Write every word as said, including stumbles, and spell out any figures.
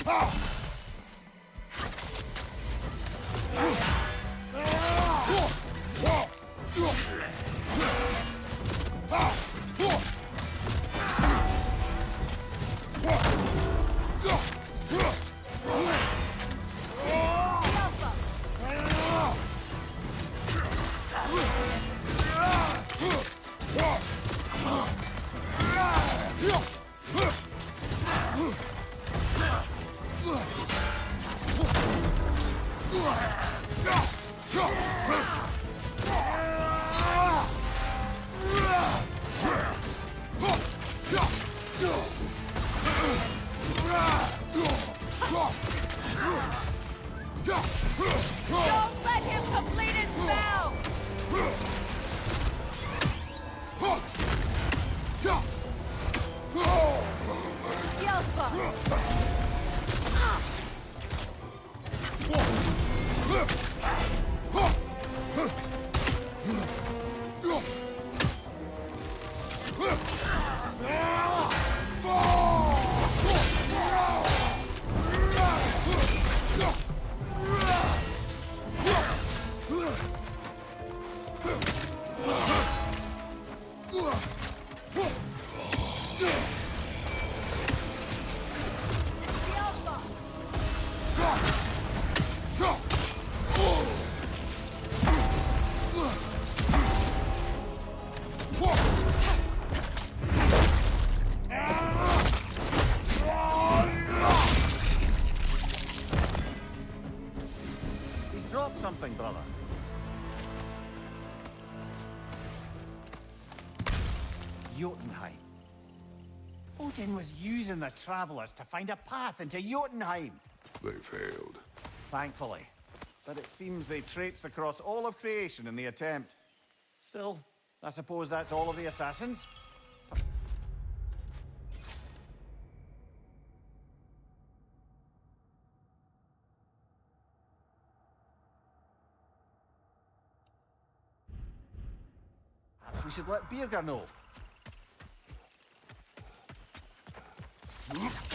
Don't let him complete his spell! Drop something, brother. Jotunheim. Odin was using the travelers to find a path into Jotunheim. They failed. Thankfully. But it seems they traipsed across all of creation in the attempt. Still, I suppose that's all of the assassins? Perhaps we should let Birgir know.